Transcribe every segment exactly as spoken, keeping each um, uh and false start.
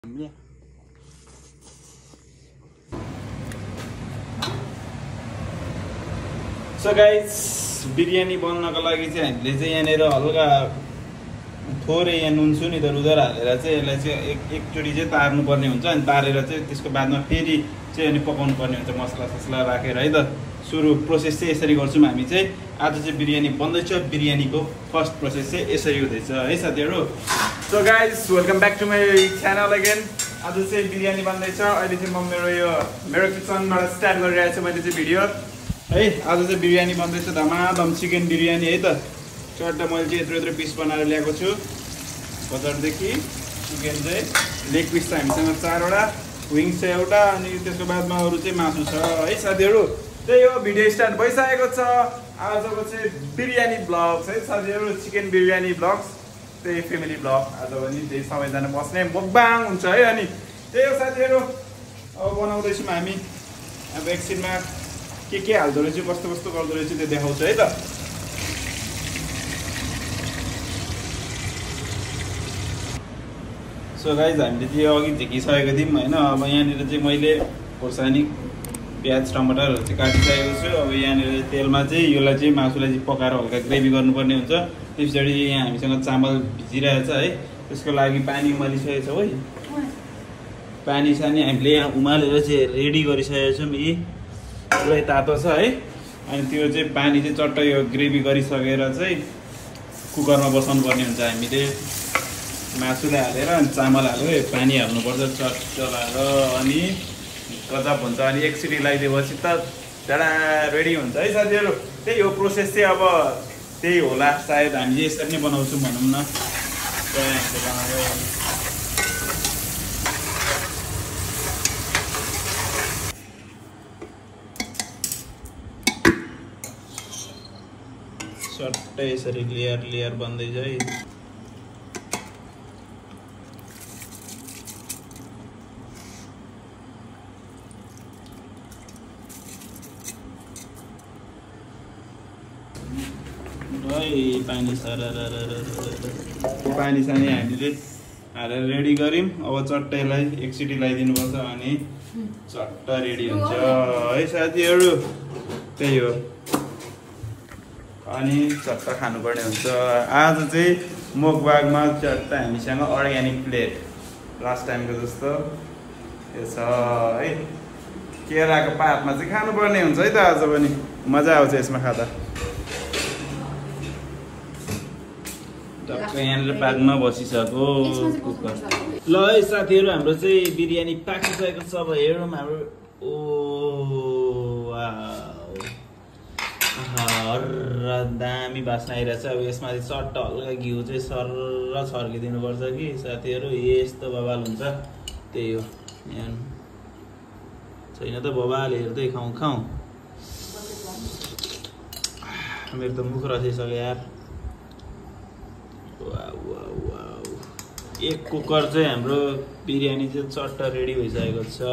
So guys, biryani बनाउनको लागि चाहिँ हामीले चाहिँ यहाँनेर हल्का थोरै यहाँ नुनसुनी त रुदर हालेर चाहिँ यसलाई चाहिँ एक एकचोटि चाहिँ तार्नु पर्ने हुन्छ अनि तारेर चाहिँ त्यसको बादमा फेरि चाहिँ अनि पकाउनु पर्ने हुन्छ मसला ससला राखेर है त। सुरु प्रोसेस चाहिँ यसरी गर्छौँ हामी चाहिँ। आज चाहिँ बिरयानी बन्दैछ, बिरयानीको फर्स्ट प्रोसेस चाहिँ यसरी हुँदैछ है साथीहरू। So guys welcome back to my channel again. आज चाहिँ बिरयानी बन्दैछ। अहिले चाहिँ म मेरो यो मेरो किचनबाट स्टार्ट गरिरहेको छु मैले चाहिँ भिडियो है। आज चाहिँ बिरयानी बन्दैछ, धमाधम चिकन बिरयानी है त। चट्ट मैले चाहिँ यत्रो यत्रो पिस बनाएर ल्याएको छु बजारदेखि। चिकन चाहिँ लेग पिस छ हामीसँग चारवटा, विङ्स छ एउटा, अनि त्यसको बादमा अरू चाहिँ मासु छ है साथीहरू। त्यही हो, भिडियो स्टार्ट भइसकेको छ। आजको चाहिँ बिरयानी ब्लग्स है साथीहरू, चिकन बिरयानी ब्लग्स, त्यही फेमिली ब्लग। आज पनि त्यही सबैजना बस्ने मुकबाङ हुन्छ है। अनि त्यही हो साथीहरू, अब बनाउँदैछौँ हामी। अब एकछिनमा के के हाल्दो रहेछ, कस्तो कस्तो गर्दो रहेछ त्यो देखाउँछु है त। सो गाइज हामीले चाहिँ अघि झिकिसकेको थियौँ होइन। अब यहाँनिर चाहिँ मैले खोर्सानी, प्याज, टमाटरहरू चाहिँ काटिसकेको छु। अब यहाँनिर तेलमा चाहिँ यसलाई चाहिँ मासुलाई चाहिँ पकाएर हल्का ग्रेभी गर्नुपर्ने हुन्छ। त्यस पछाडि यहाँ हामीसँग चामल भिजिरहेको छ है, त्यसको लागि पानी उमालिसकेको छ है। पानी सानी हामीले यहाँ उमालेर चाहिँ रेडी गरिसकेको छौँ। यी पुरै तातो छ है। अनि त्यो चाहिँ पानी चाहिँ चट्ट यो ग्रेभी गरिसकेर चाहिँ कुकरमा बसाउनु पर्ने हुन्छ हामीले। मासुलाई हालेर अनि चामल हालेर पानी हाल्नुपर्छ चट चलाएर, अनि गजब हुन्छ। अनि एक सिटी लगाइदिएपछि त डाँडा रेडी हुन्छ है साथीहरू। त्यही हो प्रोसेस चाहिँ। अब त्यही होला सायद, हामीले यसरी नै बनाउँछौँ भनौँ न। चट्टै यसरी लेयर लेयर बन्दैछ है। पानी सारा पानी सानी हामीले हालेर रेडी गऱ्यौँ। अब चट्टैलाई एक सिटी लगाइदिनुपर्छ अनि चट्ट रेडी हुन्छ है साथीहरू। त्यही हो, अनि चट्ट खानुपर्ने हुन्छ। आज चाहिँ मुकबाङमा चट्ट हामीसँग अर्ग्यानिक प्लेट, लास्ट टाइमको जस्तो यो छ है। केराको पातमा चाहिँ खानुपर्ने हुन्छ है त आज पनि, मजा आउँछ यसमा खाँदा। यहाँनिर पाक्न बसिसक्यो कुकर। ल है साथीहरू, हाम्रो चाहिँ बिरयानी पाकिसकेको छ। अब हेरौँ हाम्रो। ओ हर दामी बास्ना आइरहेछ। अब यसमा चाहिँ चट्ट हल्का घिउ चाहिँ सर्र छर्किदिनुपर्छ कि साथीहरू, यस्तो बबाल हुन्छ। त्यही हो, यहाँ छैन त बबाल, हेर्दै खाउँ खाउँ। मेरो त मुख रसिसक्यो यार। एक कुकर चाहिँ हाम्रो बिरयानी चाहिँ चट्ट रेडी भइसकेको छ।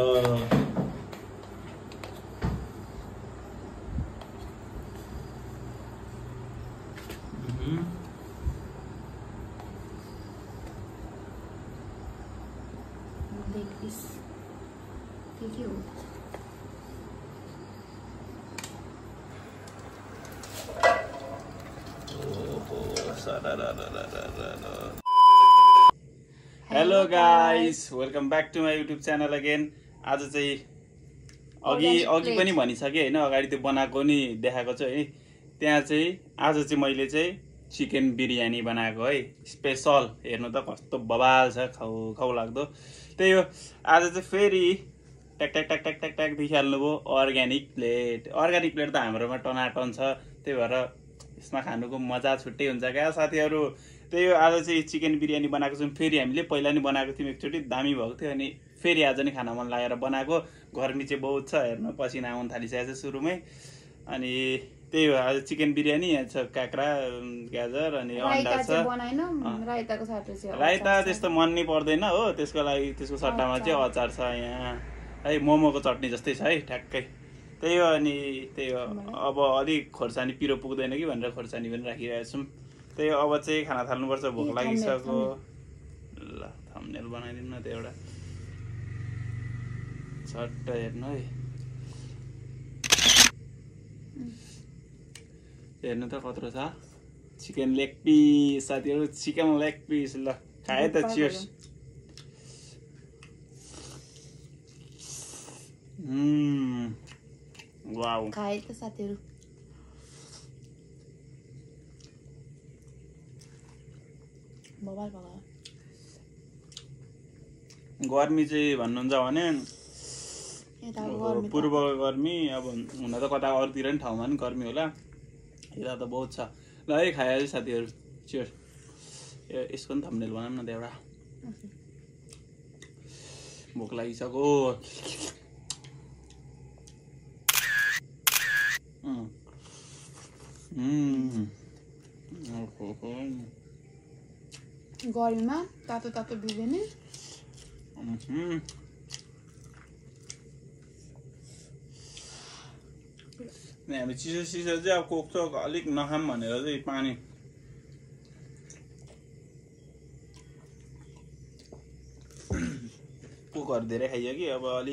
Hello guys, welcome back to my YouTube channel again. आज चाहिँ अघि अघि पनि भनिसकेँ होइन, अगाडि त्यो बनाएको नि देखाएको छु है। त्यहाँ चाहिँ आज चाहिँ मैले चाहिँ चिकन बिरयानी बनाएको है, स्पेसल। हेर्नु त कस्तो बबाल छ, खाउ खाउ लाग्दो। त्यही हो, आज चाहिँ फेरि ट्याक ट्याक ट्याक ट्याक ट्याक ट्याक देखिहाल्नुभयो अर्ग्यानिक प्लेट। अर्ग्यानिक प्लेट त हाम्रोमा टनाटन छ, त्यही भएर यसमा खानुको मजा छुट्टै हुन्छ क्या साथीहरू। त्यही हो, आज चाहिँ चिकन बिरयानी बनाएको छौँ। फेरि हामीले पहिला नि बनाएको थियौँ एकचोटि, दामी भएको थियो। अनि फेरि आज नि खान मन लागेर बनाएको। गर्मी चाहिँ बहुत छ, हेर्नु पसिना आउनु थालिसकेको छ सुरुमै। अनि त्यही हो, आज चिकन बिरयानी। यहाँ छ काँक्रा, गाजर, अनि अन्डा छ। रायता त्यस्तो मन नै पर्दैन हो, त्यसको लागि त्यसको सट्टामा चाहिँ अचार छ यहाँ है। मोमोको चटनी जस्तै छ है ठ्याक्कै। त्यही हो, अनि त्यही हो। अब अलिक खोर्सानी पिरो पुग्दैन कि भनेर खोर्सानी पनि राखिरहेको छौँ। त्यही हो, अब चाहिँ खाना थाल्नुपर्छ, भोक लागिसक्यो। ल थम्बनेल बनाइदिउँ न त एउटा। झट्ट हेर्नु है हेर्नु त कत्रो छ चिकन लेग पिस साथीहरु चिकन लेग पिस ल खाए त चियर्स हम्म वाउ खाए त साथीहरु मोबाइल पगा गर्मी चाहिँ भन्नुहुन्छ भने पूर्व गर्मी अब हुन त कता अरूतिर नि ठाउँमा नि गर्मी होला यता त बहुत छ ल है खाए साथीहरु चियर्स यसको नि थम्बनेल बनाऊँ न त एउटा भोक लागिसक्यो गर्मीमा तातो तातो बिर्यानी हामी चिसो चिसो चाहिँ अब कोक चोक अलिक नखाम भनेर चाहिँ पानी कोकहरू धेरै खाइयो कि अब अलि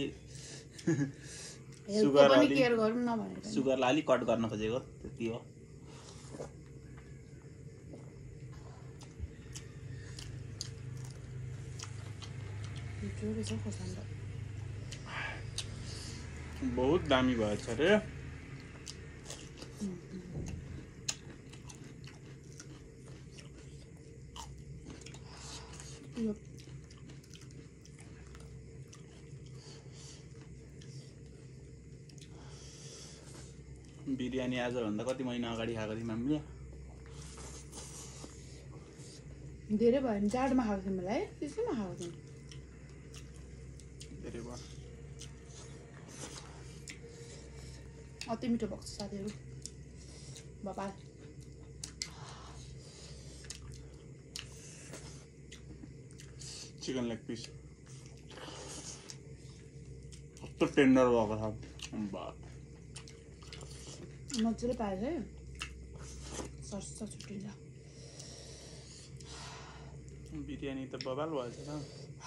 सुगर अलि सुगरलाई अलिक कट गर्न खोजेको त्यति हो बहुत दामी भएछ रे बिरयानी आजभन्दा कति महिना अगाडि खाएको थियौँ हामीले धेरै भयो नि जाडोमा खाएको थियौँ मलाई त्यसैमा खाएको थियौँ धेरै भयो अति मिठो भएको छ साथीहरु बाबा चिकन लेग पिस कस्तो टेन्डर भएको छ बात मजाले पाएछ है सर्स छुट्टिन्छ बिरयानी त बबाल भएछ त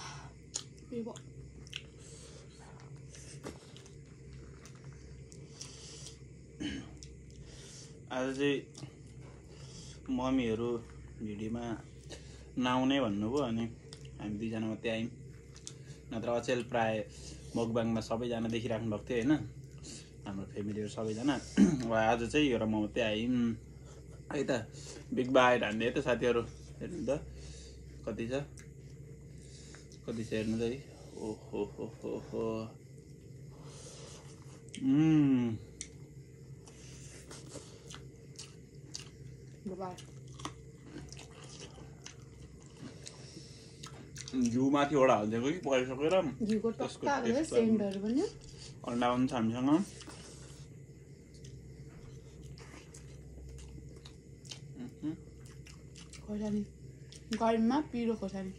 आज चाहिँ मम्मीहरू भिडियोमा नआउने भन्नुभयो अनि हामी दुईजना मात्रै आयौँ नत्र अचेल प्राय मकबाङमा सबैजना देखिराख्नु भएको थियो होइन हाम्रो फ्यामिलीहरू सबैजना आज चाहिँ यो र म मात्रै आयौँ है त बिग बाइट हान्दै त साथीहरू हेर्नु त कति छ कति छ हेर्नु त है ओहो हो हो हो घिउ माथिबाट हालिदिएको कि पकाइसकेर घिउको टक्का हालेर सेन्डहरू पनि अन्डा पनि छ हामीसँग खोर्सानी गर्मीमा पिरो खोर्सानी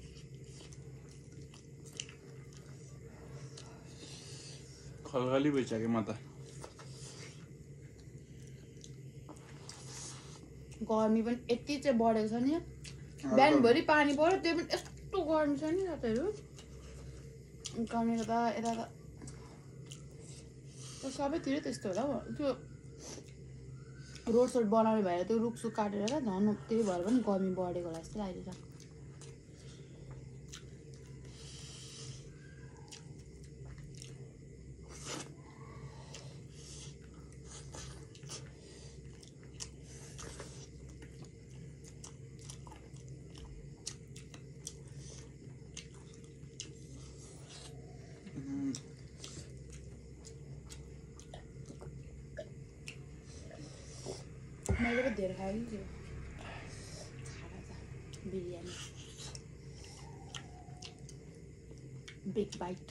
खलखली भइसक्यो म त गर्मी पनि यति चाहिँ बढेको छ नि बिहानभरि पानी पर्यो त्यो पनि यस्तो गर्मी छ नि साथीहरू कहाँनिर त यता त सबैतिर त्यस्तो होला हौ त्यो रोड सोड बनाउने भएर त्यो रुखसुख काटेर त झन् त्यही भएर पनि गर्मी बढेको होला जस्तो लागेको छ मैले पनि धेरै खाएँ कि बिरयानी बिग बाइट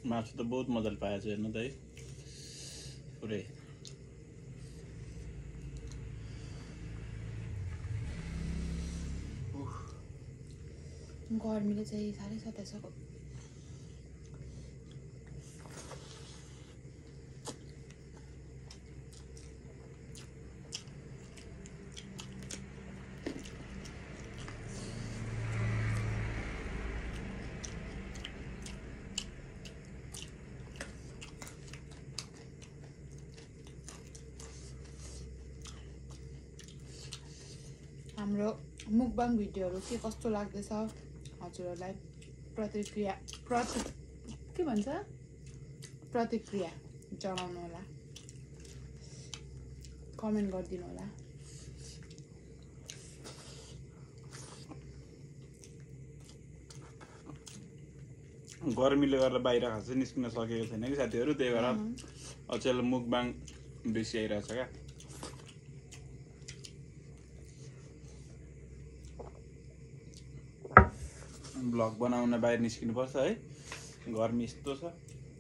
मासु त बहुत मजाले पाएछ हेर्नु त है पुरै गर्मीले चाहिँ साह्रै सताइसक्यो। हाम्रो मुकबाङ भिडियोहरू के कस्तो लाग्दैछ हजुरहरूलाई प्रतिक्रिया प्रति के भन्छ प्रतिक्रिया जनाउनु होला, कमेन्ट गरिदिनु होला। गर्मीले गर्दा बाहिर खासै निस्किन सकेको छैन कि साथीहरू, त्यही भएर अचेल मुकबाङ बेसी आइरहेछ क्या। ब्लग बनाउन बाहिर निस्किनु पर्छ है, गर्मी यस्तो छ।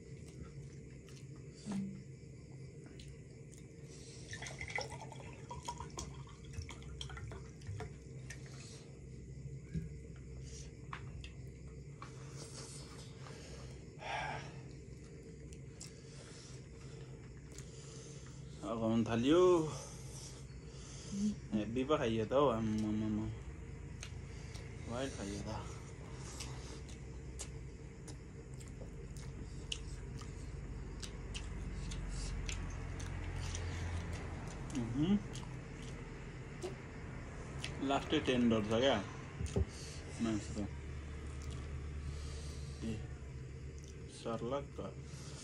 अब थाल्यो हेभी पो खाइयो त हौ, आम्मामा वाइट खाइयो त। लास्टै टेन्डर छ क्या मासु त, ए सर्लक त।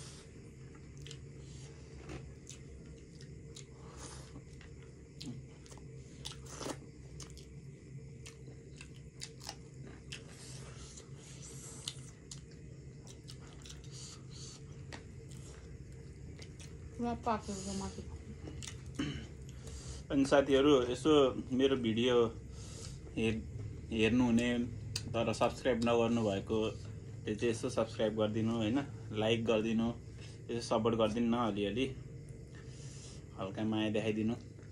पुरा पाकेको छ मासु। अनि साथीहरू यसो मेरो भिडियो हेर हेर्नुहुने तर सब्सक्राइब नगर्नु भएको त्यो चाहिँ यसो सब्सक्राइब गरिदिनु होइन, लाइक गरिदिनु, यसो सपोर्ट गरिदिनु न, अलिअलि हल्का माया देखाइदिनु।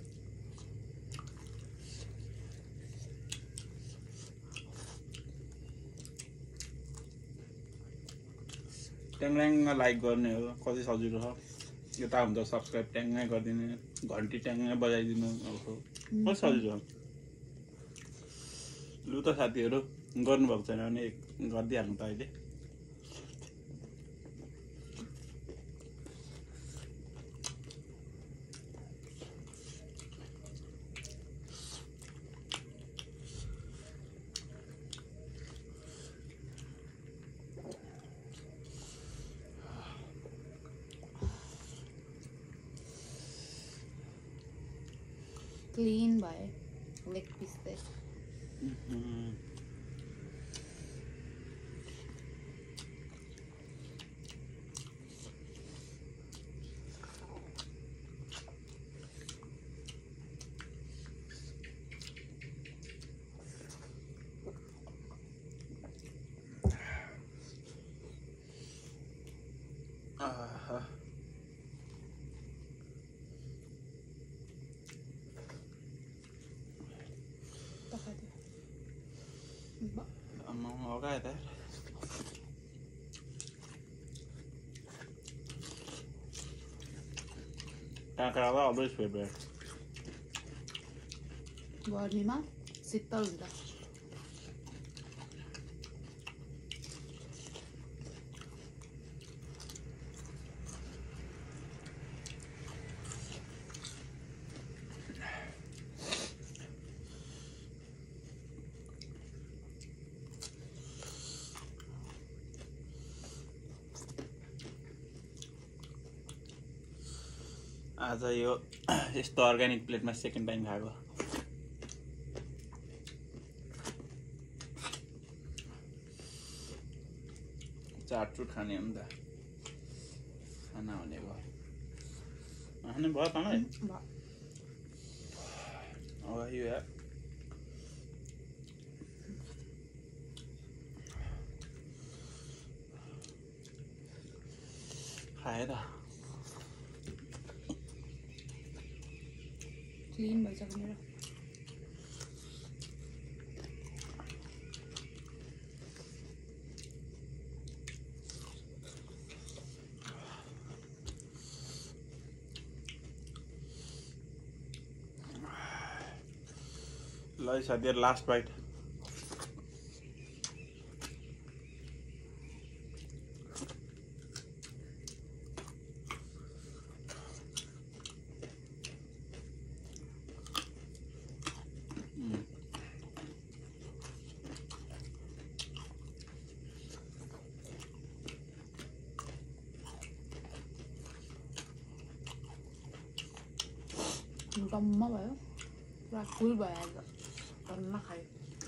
ट्याङल्याङ लाइक गर्ने हो, कति सजिलो छ। यता हुन्छ सब्सक्राइब ट्याङ्गै गरिदिने, घन्टी ट्याङ्गै बजाइदिनु, कति सजिलो छ। लु त साथीहरू गर्नुभएको छैन भने गरिदिइहाल्नु त अहिले। क्लीन भयो लेग पिस चाहिँ। आहा Among okay there. काँक्रा always favorite. गर्मीमा शीतल हुन्छ। आज यो यस्तो अर्ग्यानिक प्लेटमा सेकेन्ड टाइम खाएको। चाटचुट खाने हो नि त, खाना हुने भयो। खाने भयो पामै अब यो यार खाएर क्लिन भइसक्यो मेरो। ल साथीहरु लास्ट बाइट। टम्म भयो पुरा फुल भयो आज टन्न खायो।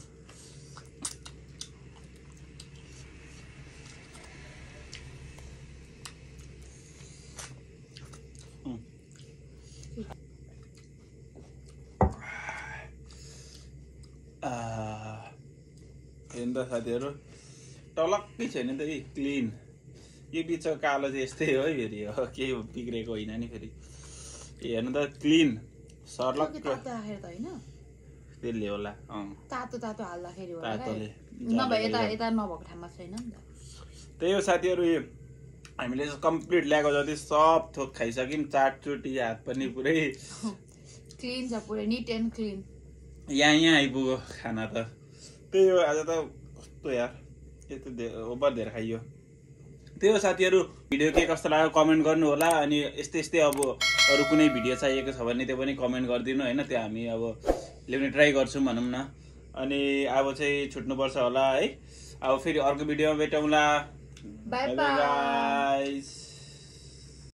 हेर्नु त साथीहरु टलक्कै छैन त यी क्लिन। यो बिचको कालो चाहिँ यस्तै हो है फेरि हो केही बिग्रेको होइन नि फेरि। हेर्नु त क्लिन सर्लक तातो राखेर त हैन त्यसले होला। अ तातो तातो हाल्दाखेरि होला तातोले नभए यता यता नभएको ठाउँमा छैन नि त। त्यही हो साथीहरु यो हामीले कम्प्लिट ल्याएको जति सब थोक खाइसक्यौं। चाटचुटी हात पनि पुरै क्लिन छ पुरै निट एन्ड क्लिन। यहाँ यहाँ आइपुग्यो खाना त। त्यही हो आज त कस्तो यार यस्तो ओभर धेरै खाइयो। त्यही हो साथीहरु भिडियो के कस्तो लाग्यो कमेन्ट गर्नु होला। अनि यस्तै यस्तै अब अरु कुनै भिडियो चाहिएको छ भने त्यो पनि कमेन्ट गरिदिनु हैन। त्यो हामी अब ल्याउने ट्राई गर्छौं भनौं न। अनि अब चाहिँ छुट्नु पर्छ होला है। अब फेरि अर्को भिडियोमा भेटौँला। Bye bye.